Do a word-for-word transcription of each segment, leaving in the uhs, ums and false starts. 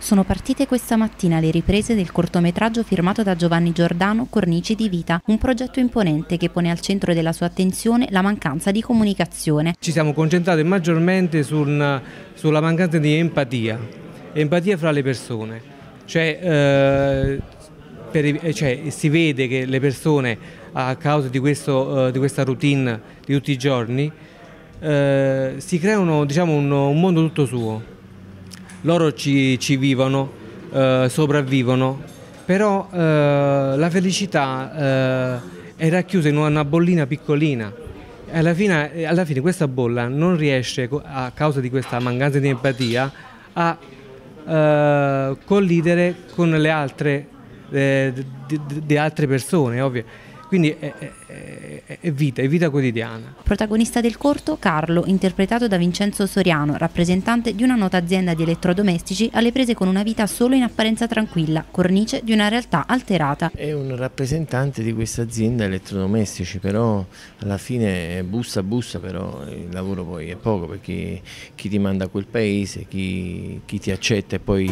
sono partite questa mattina le riprese del cortometraggio firmato da Giovanni Giordano, Cornici di vita, un progetto imponente che pone al centro della sua attenzione la mancanza di comunicazione. Ci siamo concentrati maggiormente sul, sulla mancanza di empatia, empatia fra le persone, cioè, eh, per, cioè si vede che le persone a causa di, questo, eh, di questa routine di tutti i giorni eh, si creano, diciamo, un, un mondo tutto suo. Loro ci, ci vivono, eh, sopravvivono, però eh, la felicità eh, è racchiusa in una bollina piccolina. Alla fine, alla fine questa bolla non riesce, a causa di questa mancanza di empatia, a eh, collidere con le altre, eh, di, di, di altre persone, ovvio. Quindi è, è, è vita, è vita quotidiana. Protagonista del corto, Carlo, interpretato da Vincenzo Soriano, rappresentante di una nota azienda di elettrodomestici alle prese con una vita solo in apparenza tranquilla, cornice di una realtà alterata. È un rappresentante di questa azienda elettrodomestici, però alla fine bussa bussa, però il lavoro poi è poco, perché chi ti manda a quel paese, chi, chi ti accetta e poi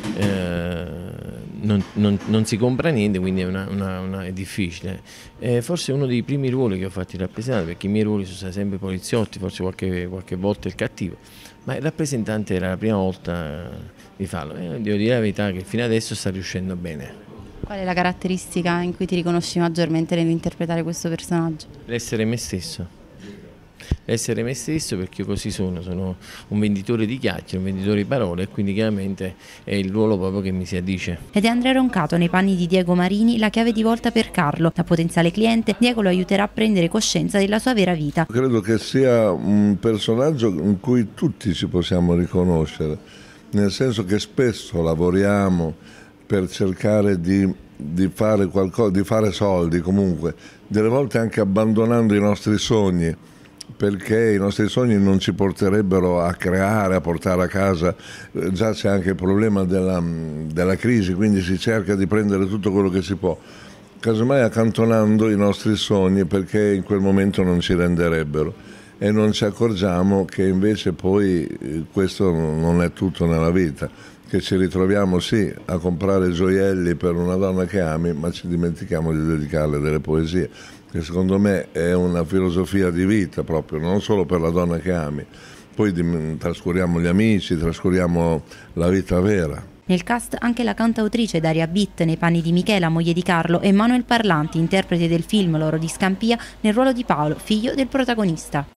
eh, non, non, non si compra niente, quindi è, una, una, una, è difficile. Eh, forse è uno dei primi ruoli che ho fatto il rappresentante, perché i miei ruoli sono stati sempre poliziotti, forse qualche, qualche volta il cattivo, ma il rappresentante era la prima volta di farlo. Eh, devo dire la verità che fino adesso sta riuscendo bene. Qual è la caratteristica in cui ti riconosci maggiormente nell'interpretare questo personaggio? L'essere me stesso. Essere me stesso, perché io così sono, sono un venditore di chiacchiere, un venditore di parole, e quindi chiaramente è il ruolo proprio che mi si addice. Ed è Andrea Roncato nei panni di Diego Marini la chiave di volta per Carlo. Da potenziale cliente, Diego lo aiuterà a prendere coscienza della sua vera vita. Credo che sia un personaggio in cui tutti ci possiamo riconoscere, nel senso che spesso lavoriamo per cercare di, di fare qualcosa, di fare soldi comunque, delle volte anche abbandonando i nostri sogni, perché i nostri sogni non ci porterebbero a creare, a portare a casa. Già c'è anche il problema della, della crisi, quindi si cerca di prendere tutto quello che si può, casomai accantonando i nostri sogni perché in quel momento non ci renderebbero, e non ci accorgiamo che invece poi questo non è tutto nella vita, che ci ritroviamo sì a comprare gioielli per una donna che ami, ma ci dimentichiamo di dedicarle delle poesie, che secondo me è una filosofia di vita proprio, non solo per la donna che ami. Poi trascuriamo gli amici, trascuriamo la vita vera. Nel cast anche la cantautrice Daria Bitt nei panni di Michela, moglie di Carlo, e Manuel Parlanti, interprete del film L'oro di Scampia, nel ruolo di Paolo, figlio del protagonista.